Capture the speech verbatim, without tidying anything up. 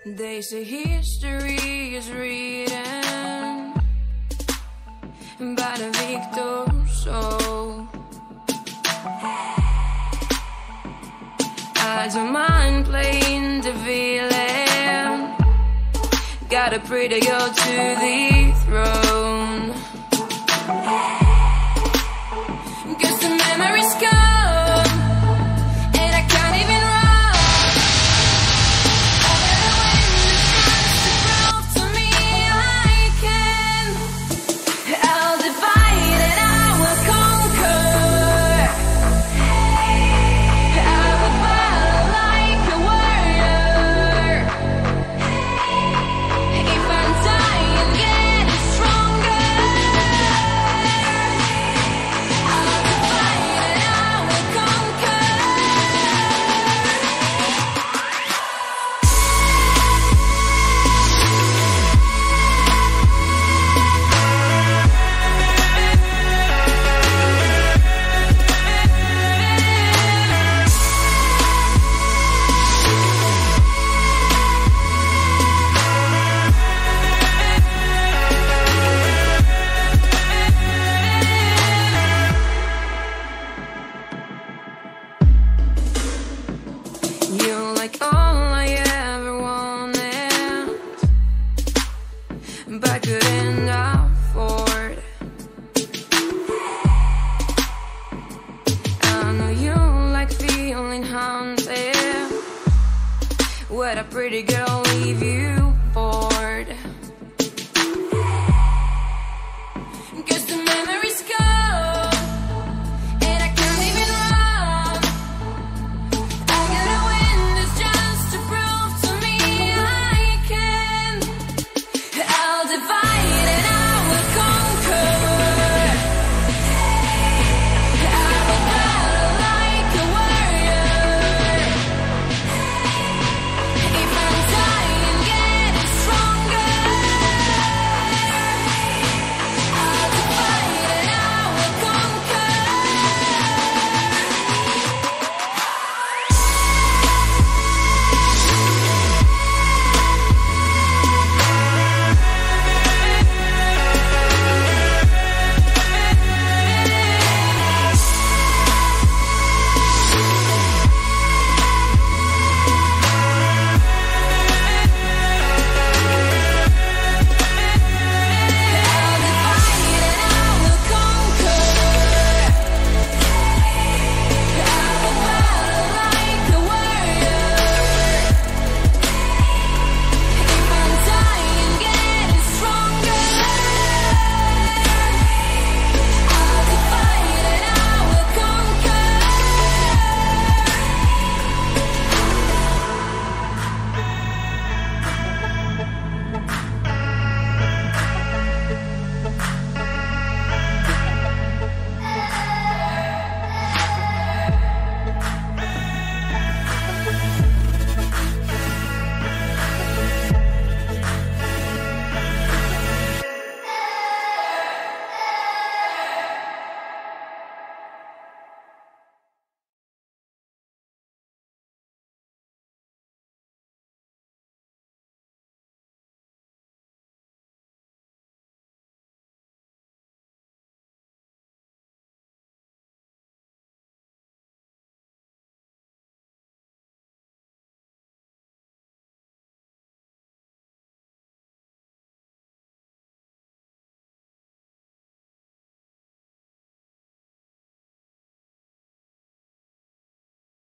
They say history is written by the victor's soul. I don't mind playing the villain, got a pretty girl to the throne. Guess the memories come, and I can't even run. Even when the sun's to prove to me I can, I'll divide and I will conquer. I will battle like a warrior. If I'm dying, getting stronger. You're like all I ever wanted, but couldn't afford. I know you like feeling haunted with a pretty girl